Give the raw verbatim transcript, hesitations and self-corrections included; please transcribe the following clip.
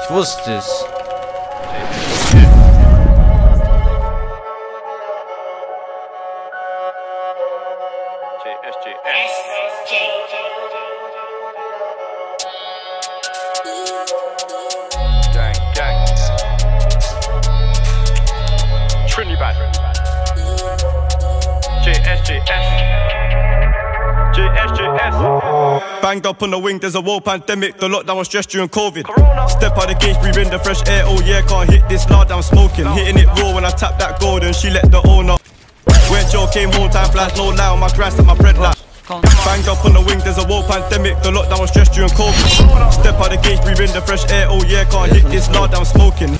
wusste es. Gang, gang. Trinidad. J S J S. J S J S. Banged up on the wing, there's a world pandemic. The lockdown was stressed during COVID. Corona. Step out the gauge, breathe in the fresh air. Oh yeah, can't hit this loud, I'm smoking. Hitting it raw when I tap that gold and she let the owner. When Joe came home, time flies, no lie on my grass and my bread like. Banged up on the wing, there's a world pandemic. The lockdown was stressed during COVID. Step out the gauge, breathe in the fresh air. Oh yeah, can't hit this loud, I'm smoking.